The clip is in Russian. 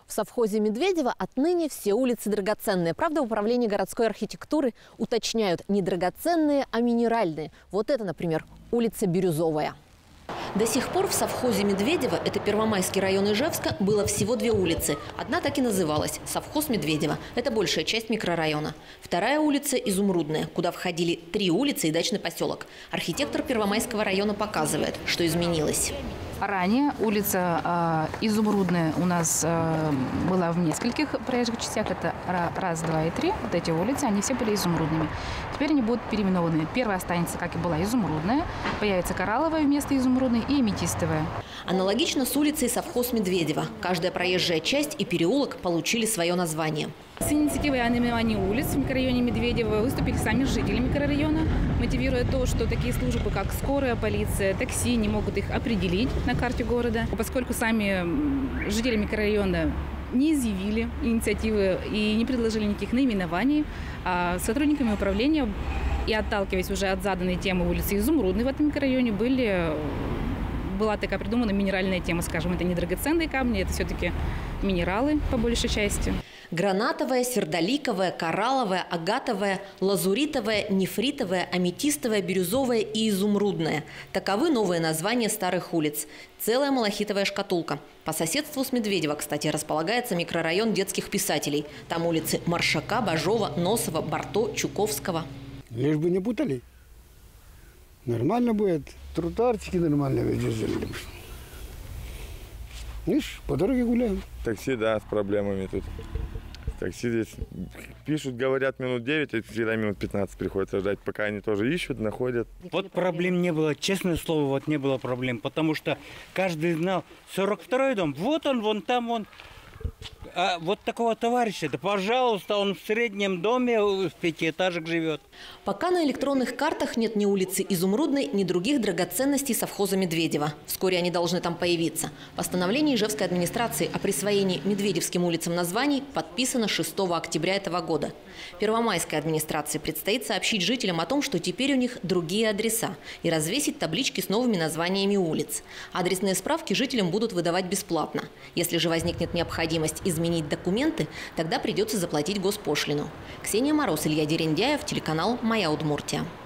В совхозе Медведево отныне все улицы драгоценные. Правда, в управлении городской архитектуры уточняют не драгоценные, а минеральные. Вот это, например, улица Бирюзовая. До сих пор в совхозе Медведево, это Первомайский район Ижевска, было всего две улицы. Одна так и называлась – совхоз Медведево. Это большая часть микрорайона. Вторая улица – Изумрудная, куда входили 3 улицы и дачный поселок. Архитектор Первомайского района показывает, что изменилось. Ранее улица Изумрудная у нас была в нескольких проезжих частях. Это раз, два и 3. Вот эти улицы, они все были изумрудными. Теперь они будут переименованы. Первая останется, как и была, Изумрудная. Появится Коралловая вместо Изумрудной и Аметистовая. Аналогично с улицей совхоз Медведево. Каждая проезжая часть и переулок получили свое название. С инициативой о наименовании улиц в микрорайоне Медведево выступили сами жители микрорайона, мотивируя то, что такие службы, как скорая, полиция, такси, не могут их определить на карте города, поскольку сами жители микрорайона не изъявили инициативы и не предложили никаких наименований, а сотрудниками управления, и отталкиваясь уже от заданной темы улицы Изумрудной в этом микрорайоне, была такая придумана минеральная тема, скажем, это не драгоценные камни, это все-таки минералы по большей части. Гранатовая, сердоликовая, коралловая, агатовая, лазуритовая, нефритовая, аметистовая, бирюзовая и изумрудная. Таковы новые названия старых улиц. Целая малахитовая шкатулка. По соседству с Медведево, кстати, располагается микрорайон детских писателей. Там улицы Маршака, Бажова, Носова, Барто, Чуковского. Лишь бы не путали. Нормально будет. Тротуарчики нормально выдержали. Видишь, по дороге гуляем. Такси, да, с проблемами тут. Такси здесь пишут, говорят, минут 9, а всегда минут 15 приходится ждать, пока они тоже ищут, находят. Вот проблем не было, честное слово, вот не было проблем, потому что каждый знал, 42-й дом, вот он, вон там он. А вот такого товарища, да пожалуйста, он в среднем доме в 5-этажек живет. Пока на электронных картах нет ни улицы Изумрудной, ни других драгоценностей совхоза Медведево. Вскоре они должны там появиться. Постановление Ижевской администрации о присвоении Медведевским улицам названий подписано 6 октября этого года. Первомайской администрации предстоит сообщить жителям о том, что теперь у них другие адреса, и развесить таблички с новыми названиями улиц. Адресные справки жителям будут выдавать бесплатно. Если же возникнет необходимость изменить документы, тогда придется заплатить госпошлину. Ксения Мороз, Илья Дерендяев, телеканал «Моя Удмуртия».